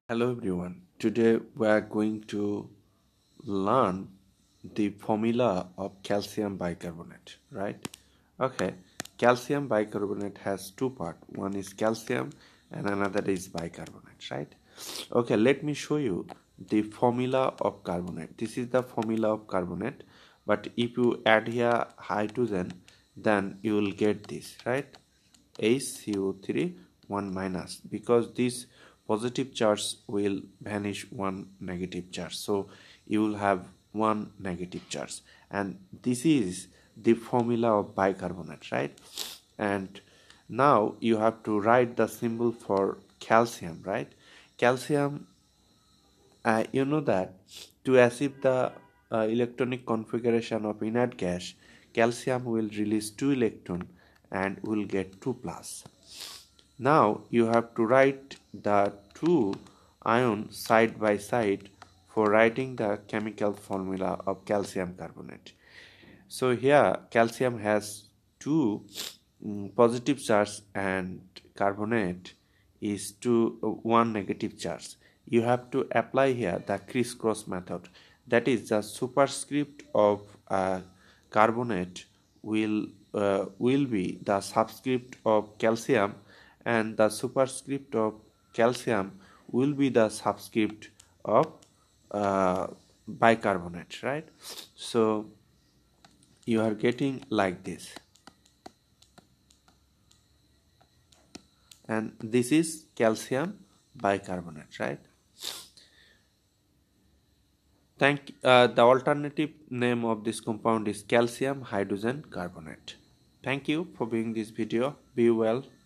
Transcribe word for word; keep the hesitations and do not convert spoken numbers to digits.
Hello everyone. Today we are going to learn the formula of calcium bicarbonate, right? Okay, calcium bicarbonate has two parts. One is calcium and another is bicarbonate, right? Okay, let me show you the formula of carbonate. This is the formula of carbonate, but if you add here hydrogen, then you will get this, right? H C O three one minus, because this positive charge will vanish one negative charge, so you will have one negative charge, and this is the formula of bicarbonate, right? And now you have to write the symbol for calcium, right? Calcium, uh, you know that to achieve the uh, electronic configuration of inert gas, calcium will release two electron and will get two plus. Now you have to write the two ions side by side for writing the chemical formula of calcium carbonate. So here calcium has two um, positive charge and carbonate is two uh, one negative charge. You have to apply here the crisscross method. That is, the superscript of uh, carbonate will uh, will be the subscript of calcium, and the superscript of calcium will be the subscript of uh, bicarbonate, right? So you are getting like this, and this is calcium bicarbonate, right? Thank uh, The alternative name of this compound is calcium hydrogen carbonate. Thank you for viewing this video. Be well.